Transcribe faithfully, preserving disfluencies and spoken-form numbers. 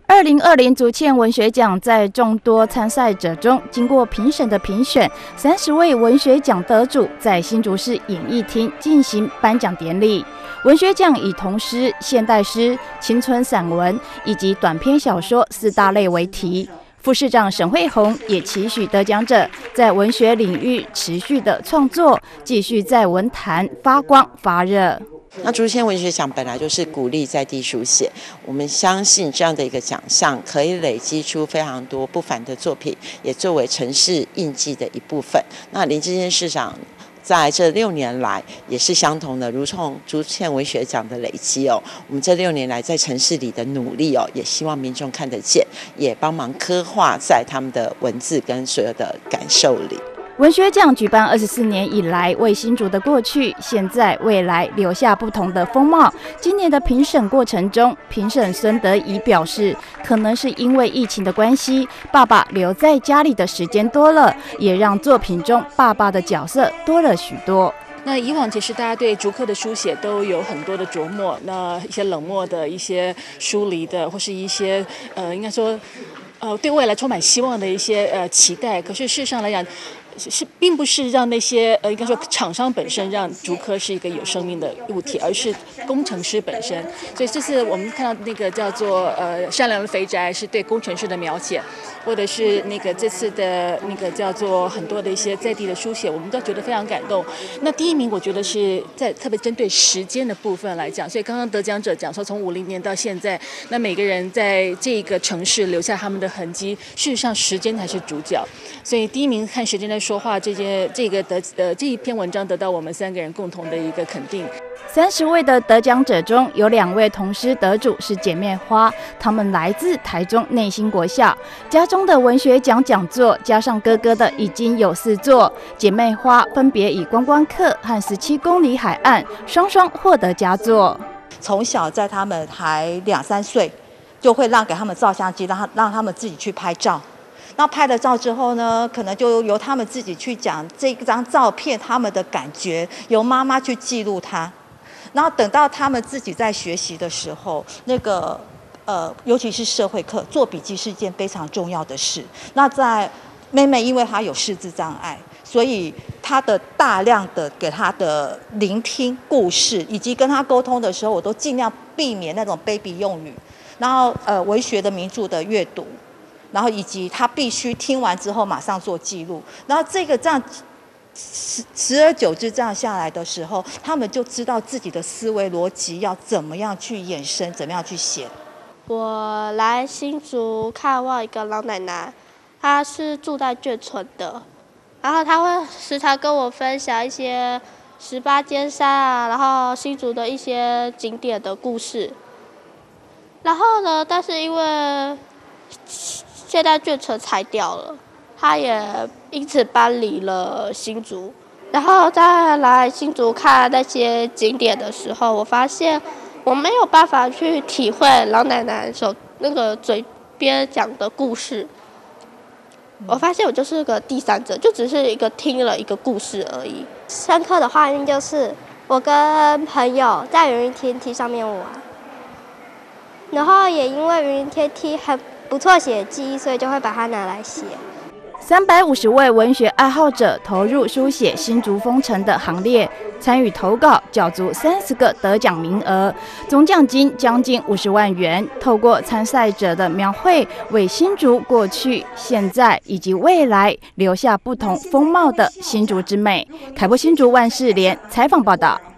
二零二零竹堑文学奖在众多参赛者中，经过评审的评选，三十位文学奖得主在新竹市演艺厅进行颁奖典礼。文学奖以童诗、现代诗、青春散文以及短篇小说四大类为题。副市长沈慧虹也期许得奖者在文学领域持续的创作，继续在文坛发光发热。 那竹堑文学奖本来就是鼓励在地书写，我们相信这样的一个奖项可以累积出非常多不凡的作品，也作为城市印记的一部分。那林智坚市长在这六年来也是相同的，如同竹堑文学奖的累积哦，我们这六年来在城市里的努力哦，也希望民众看得见，也帮忙刻画在他们的文字跟所有的感受里。 文学奖举办二十四年以来，为新竹的过去、现在、未来留下不同的风貌。今年的评审过程中，评审孙德仪表示，可能是因为疫情的关系，爸爸留在家里的时间多了，也让作品中爸爸的角色多了许多。 那以往其实大家对竹科的书写都有很多的琢磨，那一些冷漠的、一些疏离的，或是一些呃，应该说呃，对未来充满希望的一些呃期待。可是事实上来讲，是并不是让那些呃，应该说厂商本身让竹科是一个有生命的物体，而是工程师本身。所以这次我们看到那个叫做呃善良的肥宅，是对工程师的描写，或者是那个这次的那个叫做很多的一些在地的书写，我们都觉得非常感动。那第一名我觉得是在特别针对时间的部分来讲，所以刚刚得奖者讲说从五零年到现在，那每个人在这个城市留下他们的痕迹，事实上时间才是主角。所以第一名看时间的说话，这件这个得呃这一篇文章得到我们三个人共同的一个肯定。 三十位的得奖者中，有两位童诗得主是姐妹花，她们来自台中内兴国校。家中的文学奖讲座加上哥哥的已经有四座，姐妹花分别以观光客和十七公里海岸双双获得佳作。 从小在他们还两三岁，就会让给他们照相机，让他让他们自己去拍照。那拍了照之后呢，可能就由他们自己去讲这张照片他们的感觉，由妈妈去记录它。然后等到他们自己在学习的时候，那个呃，尤其是社会课，做笔记是一件非常重要的事。那在妹妹，因为她有识字障碍，所以她的大量的给她的聆听故事，以及跟她沟通的时候，我都尽量避免那种卑鄙用语。然后呃，文学的名著的阅读。然后以及他必须听完之后马上做记录，然后这个这样时时而久之这样下来的时候，他们就知道自己的思维逻辑要怎么样去衍生，怎么样去写。 我来新竹看望一个老奶奶，她是住在眷村的，然后她会时常跟我分享一些十八尖山啊，然后新竹的一些景点的故事。然后呢，但是因为现在眷村拆掉了，他也因此搬离了新竹。然后再来新竹看那些景点的时候，我发现我没有办法去体会老奶奶手那个嘴边讲的故事。我发现我就是个第三者，就只是一个听了一个故事而已。深刻的画面就是我跟朋友在云天梯上面玩，然后也因为云天梯很不错写记忆，所以就会把它拿来写。 三百五十位文学爱好者投入书写新竹风城的行列，参与投稿，角逐三十个得奖名额，总奖金将近五十万元。透过参赛者的描绘，为新竹过去、现在以及未来留下不同风貌的新竹之美。凯播新竹万世莲采访报道。